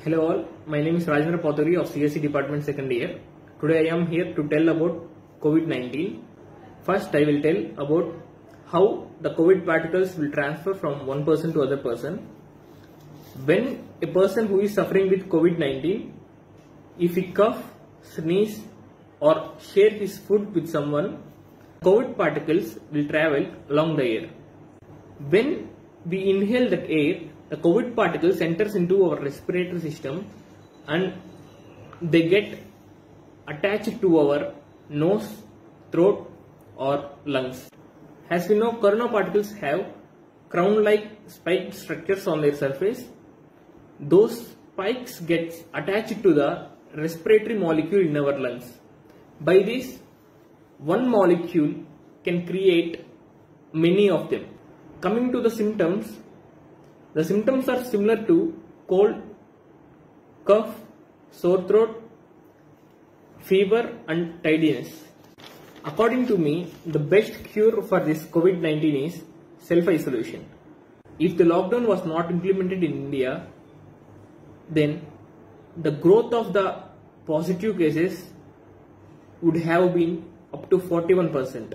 Hello all, my name is Rajendra of II of CSE Department second year. Today I am here to tell about COVID-19. First I will tell about how the COVID particles will transfer from one person to other person. When a person who is suffering with COVID-19, if he cough, sneeze or share his food with someone, COVID particles will travel along the air. When we inhale that air, the COVID particles enters into our respiratory system and they get attached to our nose, throat or lungs. As we know, corona particles have crown-like spiked structures on their surface. Those spikes get attached to the respiratory molecule in our lungs. By this, one molecule can create many of them. Coming to the symptoms are similar to cold, cough, sore throat, fever and tidiness. According to me, the best cure for this COVID-19 is self-isolation. If the lockdown was not implemented in India, then the growth of the positive cases would have been up to 41%.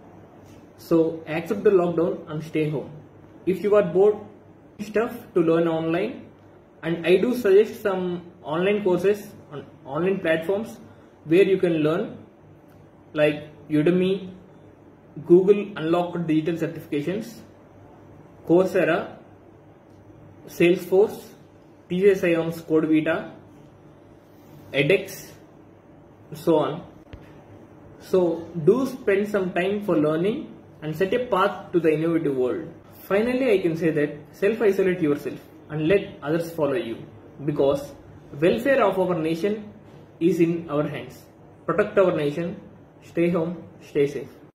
So accept the lockdown and stay home. If you are bored stuff to learn online, and I do suggest some online courses on online platforms where you can learn, like Udemy, Google Unlocked Digital Certifications, Coursera, Salesforce, TCS ION's Code Vita, edX, so on. So do spend some time for learning and set a path to the innovative world. Finally, I can say that self-isolate yourself and let others follow you, because welfare of our nation is in our hands. Protect our nation, stay home, stay safe.